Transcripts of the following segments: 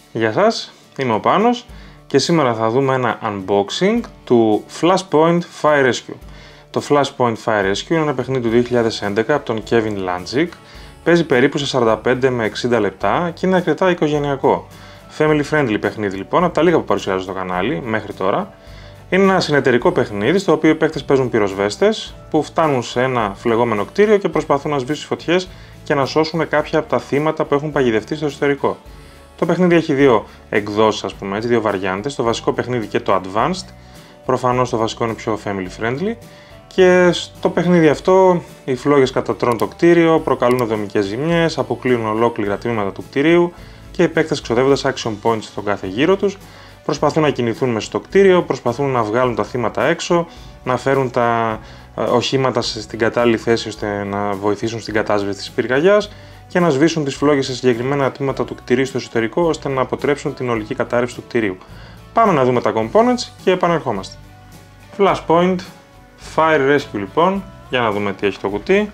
Γεια σας, είμαι ο Πάνος και σήμερα θα δούμε ένα unboxing του Flashpoint Fire Rescue. Το Flashpoint Fire Rescue είναι ένα παιχνίδι του 2011 από τον Kevin Lanzik. Παίζει περίπου σε 45 με 60 λεπτά και είναι αρκετά οικογενειακό. Family friendly παιχνίδι λοιπόν, από τα λίγα που παρουσιάζω στο κανάλι μέχρι τώρα. Είναι ένα συνεταιρικό παιχνίδι στο οποίο οι παίκτες παίζουν πυροσβέστες που φτάνουν σε ένα φλεγόμενο κτίριο και προσπαθούν να σβήσουν φωτιές και να σώσουν κάποια από τα θύματα που έχουν παγιδευτεί στο εσωτερικό. Το παιχνίδι έχει δύο εκδόσεις, ας πούμε έτσι, δύο βαριάντες, το βασικό παιχνίδι και το Advanced. Προφανώς το βασικό είναι πιο family friendly. Και στο παιχνίδι αυτό οι φλόγες κατατρώνουν το κτίριο, προκαλούν δομικές ζημιές, αποκλείουν ολόκληρα τμήματα του κτιρίου και οι παίκτες ξοδεύοντας action points στον κάθε γύρο τους προσπαθούν να κινηθούν μέσα στο κτίριο, προσπαθούν να βγάλουν τα θύματα έξω, να φέρουν τα οχήματα στην κατάλληλη θέση ώστε να βοηθήσουν στην κατάσβεση της πυρκαγιάς και να σβήσουν τις φλόγες σε συγκεκριμένα τμήματα του κτιρίου στο εσωτερικό ώστε να αποτρέψουν την ολική κατάρρευση του κτιρίου. Πάμε να δούμε τα components και επανερχόμαστε. Flashpoint Fire Rescue λοιπόν, για να δούμε τι έχει το κουτί.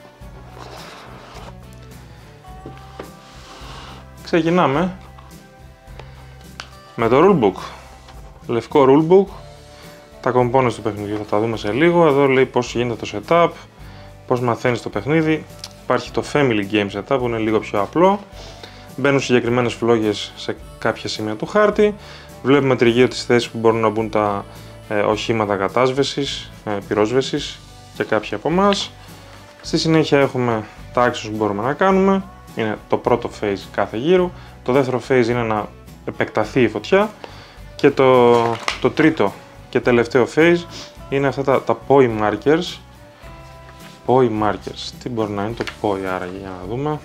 Ξεκινάμε με το rulebook. Λευκό rulebook. Τα components του παιχνιδιού θα τα δούμε σε λίγο. Εδώ λέει πώς γίνεται το setup, πώς μαθαίνεις το παιχνίδι. Υπάρχει το family game setup που είναι λίγο πιο απλό. Μπαίνουν συγκεκριμένες φλόγες σε κάποια σημεία του χάρτη. Βλέπουμε τριγύρω τις θέσεις που μπορούν να μπουν τα οχήματα κατάσβεσης, πυρόσβεσης και κάποιοι από εμάς. Στη συνέχεια έχουμε τα actions που μπορούμε να κάνουμε. Είναι το πρώτο phase κάθε γύρου. Το δεύτερο phase είναι να επεκταθεί η φωτιά. Και το τρίτο και τελευταίο phase είναι αυτά τα POI markers. POI markers. Τι μπορεί να είναι το POI άραγε, για να δούμε.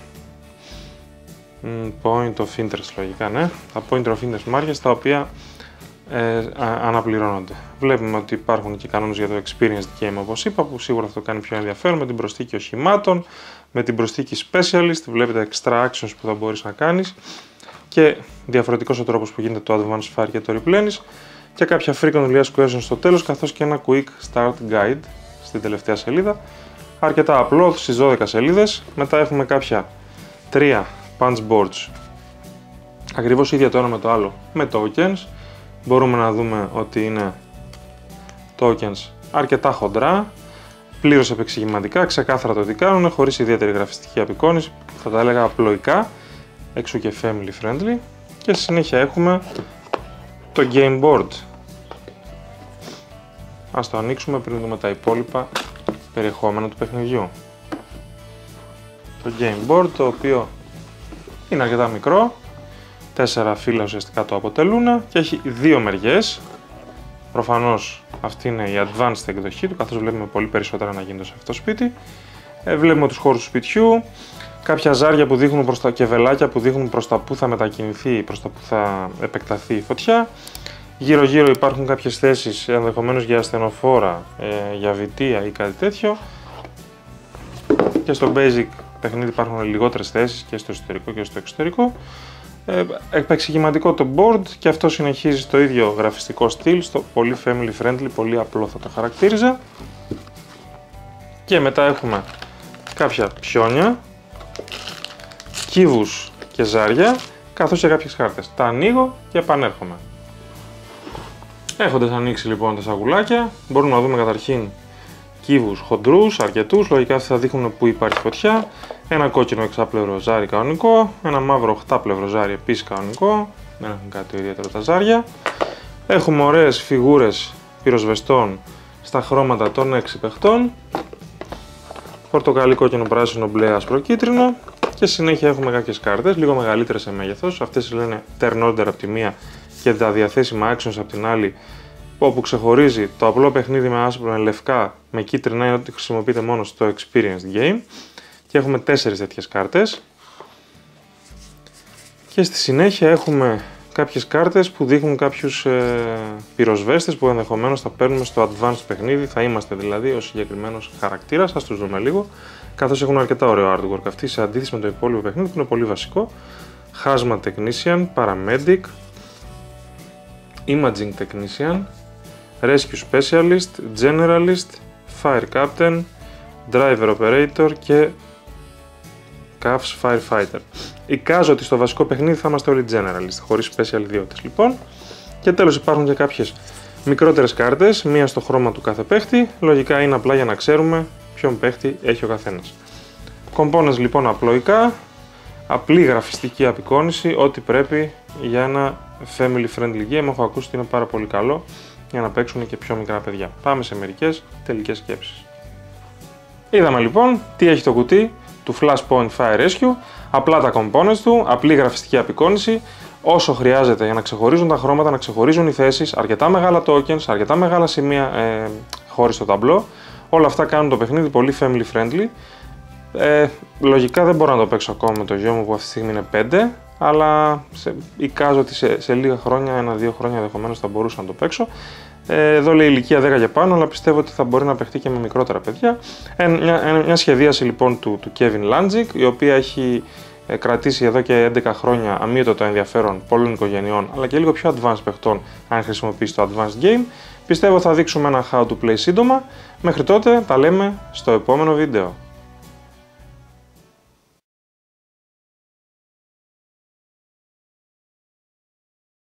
Point of interest λογικά, ναι. Τα point of interest markers τα οποία αναπληρώνονται. Βλέπουμε ότι υπάρχουν και κανόνες για το experienced game όπως είπα, που σίγουρα θα το κάνει πιο ενδιαφέρον με την προσθήκη οχημάτων, με την προσθήκη specialist, βλέπετε extra actions που θα μπορείς να κάνεις και διαφορετικός ο τρόπος που γίνεται το advanced fire και το replenish και κάποια frequent questions στο τέλος, καθώς και ένα quick start guide στην τελευταία σελίδα. Αρκετά απλό, στις 12 σελίδες. Μετά έχουμε κάποια 3 punch boards, ακριβώς ίδια το ένα με το άλλο, με tokens. Μπορούμε να δούμε ότι είναι tokens αρκετά χοντρά, πλήρως επεξηγηματικά, ξεκάθαρα το τι κάνουν, χωρίς ιδιαίτερη γραφιστική απεικόνηση, θα τα έλεγα απλοϊκά, εξού και family friendly. Και στη συνέχεια έχουμε το game board. Ας το ανοίξουμε πριν δούμε τα υπόλοιπα περιεχόμενα του παιχνιδιού. Το game board, το οποίο είναι αρκετά μικρό, 4 φύλλα ουσιαστικά το αποτελούν και έχει δύο μεριές. Προφανώς αυτή είναι η advanced εκδοχή του, καθώς βλέπουμε πολύ περισσότερα να γίνεται σε αυτό το σπίτι. Βλέπουμε τους χώρους του σπιτιού, κάποια ζάρια που δείχνουν προς τα και βελάκια που δείχνουν προς τα που θα μετακινηθεί, προς τα που θα επεκταθεί η φωτιά. Γύρω γύρω υπάρχουν κάποιες θέσεις ενδεχομένως για ασθενοφόρα, για βιτία ή κάτι τέτοιο. Και στο basic παιχνίδι υπάρχουν λιγότερες θέσεις και στο εσωτερικό και στο εξωτερικό. Επεξηγηματικό το board και αυτό συνεχίζει στο ίδιο γραφιστικό στυλ, στο πολύ family friendly, πολύ απλό θα το χαρακτήριζα. Και μετά έχουμε κάποια πιόνια, κύβους και ζάρια, καθώς και κάποιες χάρτες. Τα ανοίγω και επανέρχομαι. Έχοντας ανοίξει λοιπόν τα σακουλάκια, μπορούμε να δούμε καταρχήν κύβους χοντρούς, αρκετούς, λογικά θα δείχνουν που υπάρχει φωτιά. Ένα κόκκινο εξάπλευρο ζάρι κανονικό, ένα μαύρο οχτάπλευρο ζάρι επίσης κανονικό, δεν έχουν κάτι ιδιαίτερο τα ζάρια. Έχουμε ωραίες φιγούρες πυροσβεστών στα χρώματα των 6 παιχτών. Πορτοκαλί, κόκκινο, πράσινο, μπλε, άσπρο, κίτρινο. Και συνέχεια έχουμε κάποιες κάρτες, λίγο μεγαλύτερες σε μέγεθος. Αυτές λένε turn order από τη μία και τα διαθέσιμα actions από την άλλη, όπου ξεχωρίζει το απλό παιχνίδι με άσπρο, με λευκά, με κίτρινα, είναι ότι χρησιμοποιείται μόνο στο experienced game. Και έχουμε 4 τέτοιες κάρτες. Και στη συνέχεια έχουμε κάποιες κάρτες που δείχνουν κάποιους πυροσβέστες που ενδεχομένως θα παίρνουμε στο advanced παιχνίδι, θα είμαστε δηλαδή ο συγκεκριμένος χαρακτήρας, ας τους δούμε λίγο. Καθώς έχουν αρκετά ωραίο artwork αυτοί σε αντίθεση με το υπόλοιπο παιχνίδι που είναι πολύ βασικό. Hazmat Technician, Paramedic, Imaging Technician, Rescue Specialist, Generalist, Fire Captain, Driver Operator και CAFS Firefighter. Εικάζω ότι στο βασικό παιχνίδι θα είμαστε όλοι generalist, χωρίς special ιδιότητες λοιπόν. Και τέλος υπάρχουν και κάποιες μικρότερες κάρτες, μία στο χρώμα του κάθε παίχτη. Λογικά είναι απλά για να ξέρουμε ποιον παίχτη έχει ο καθένας. Components λοιπόν απλοϊκά, απλή γραφιστική απεικόνιση, ό,τι πρέπει για ένα family friendly game. Έχω ακούσει ότι είναι πάρα πολύ καλό για να παίξουν και πιο μικρά παιδιά. Πάμε σε μερικές τελικές σκέψεις. Είδαμε λοιπόν τι έχει το κουτί του Flashpoint Fire Rescue, απλά τα components του, απλή γραφιστική απεικόνιση, όσο χρειάζεται για να ξεχωρίζουν τα χρώματα, να ξεχωρίζουν οι θέσεις, αρκετά μεγάλα tokens, αρκετά μεγάλα σημεία χώρις στο ταμπλό. Όλα αυτά κάνουν το παιχνίδι πολύ family friendly. Λογικά δεν μπορώ να το παίξω ακόμα με το γιο μου που αυτή τη στιγμή είναι 5, αλλά εικάζω ότι σε λίγα χρόνια, 1-2 χρόνια ενδεχομένως θα μπορούσα να το παίξω. Εδώ λέει ηλικία 10 και πάνω, αλλά πιστεύω ότι θα μπορεί να παιχτεί και με μικρότερα παιδιά. Μια σχεδίαση λοιπόν του Kevin Lanzik, η οποία έχει κρατήσει εδώ και 11 χρόνια αμύωτο το ενδιαφέρον πολλών οικογενειών, αλλά και λίγο πιο advanced παιχτών αν χρησιμοποιήσει το advanced game. Πιστεύω θα δείξουμε ένα how to play σύντομα. Μέχρι τότε τα λέμε στο επόμενο βίντεο.